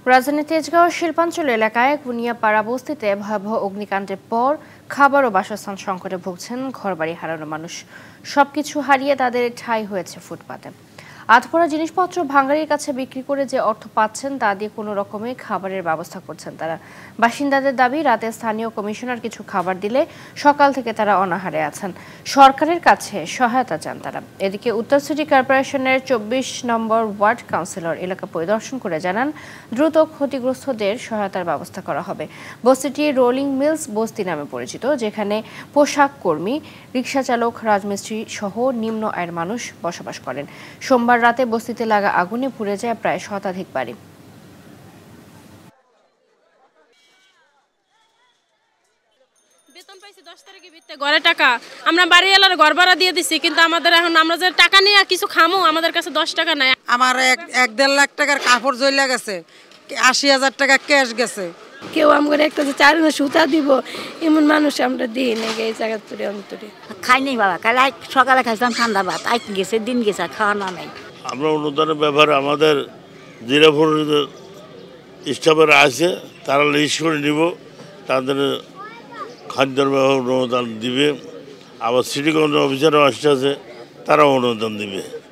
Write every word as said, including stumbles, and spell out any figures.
রাজধানীর তেজগাঁও শিল্পাঞ্চল এলাকায় কুনিয়াপাড়া বস্তিতে ভয়াবহ অগ্নিকাণ্ডের পর খাবার ও বাসস্থান সংকটে ভুগছেন ঘরবাড়ি হারানো মানুষ। সবকিছু হারিয়ে তাদের ঠাঁই হয়েছে ফুটপাতে। আধপোড়া জিনিসপত্র ভাঙারির কাছে বিক্রি করে যে অর্থ পাচ্ছেন তা দিয়ে কোনো রকমে খাবারের ব্যবস্থা করছেন তারা। বাসিন্দাদের দাবি, রাতে স্থানীয় কমিশনার কিছু খাবার দিলে সকাল থেকে তারা অনাহারে আছেন। সরকারের কাছে সহায়তা চান তারা। এদিকে উত্তর সিটি কর্পোরেশনের চব্বিশ নম্বর ওয়ার্ড কাউন্সিলর এলাকা পরিদর্শন করে জানান, দ্রুত ক্ষতিগ্রস্তদের সহায়তার ব্যবস্থা করা হবে। বস্তিটি রোলিং মিলস বস্তি নামে পরিচিত, যেখানে পোশাক কর্মী, রিক্সা চালক, রাজমিস্ত্রি সহ নিম্ন আয়ের মানুষ বসবাস করেন। সোমবার রাতে বস্তিতে লাগা আগুনে পুড়ে যায় প্রায় শতাধিক বাড়ি। বেতন পাইছি দশ তারিখে ভিত্তে ঘরে টাকা আমরা বাড়ি এলার ঘর ভাড়া দিয়ে দিছি, কিন্তু আমাদের এখন আমরা যে টাকা নিয়ে কিছু খামো আমাদের কাছে দশ টাকা নাই। আমার এক এক দেড় লাখ টাকার কাপড় জ্বলে গেছে, আশি হাজার টাকা ক্যাশ গেছে। কেউ আমার একটা যে চার সুতা দিব এমন মানুষ আমরা দিই না এই জায়গা তুলে অন্তরে খাই নেই বাবা। কাল সকালে খাইছিলাম ঠান্ডা ভাত, আজ গেছে দিন গেছে খাওয়ানো নাই। আমরা অনুদানের ব্যাপারে আমাদের জিরাপুর স্টাফেরা আছে, তারা লিস্ট করে নিব, তাদের খাদ্যের ব্যাপারে অনুদান দিবে। আবার সিটি কর্পোরেশন অফিসারও আসতে আছে, তারাও অনুদান দিবে।